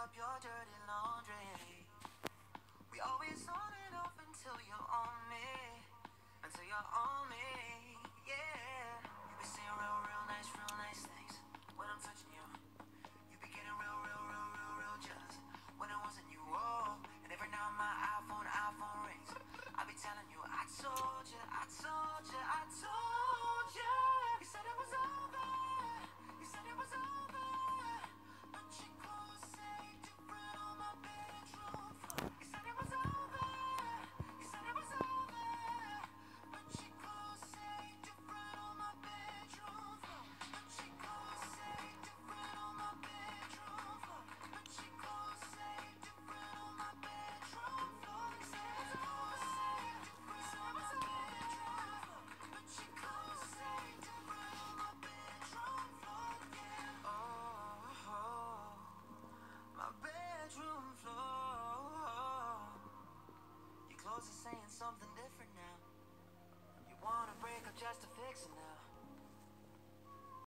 up your dirty laundry. We always on and off until you're on me. Until you're on me, yeah. You be saying real nice things when I'm touching you. You be getting real jealous when it wasn't you, oh. And every now my iPhone rings. I be telling you, I told you. You said it was over. You said it was over. But your clothes say different on my bedroom floor. You said it was over. You said it was over. But your clothes say different on my bedroom floor. But your clothes say different on my bedroom floor. But your clothes say different on my bedroom floor. You said it was over. You said it was over. But your clothes say different on my bedroom floor, yeah. Oh, my bedroom floor. Your clothes are saying something different now. You wanna break up just to fix it now.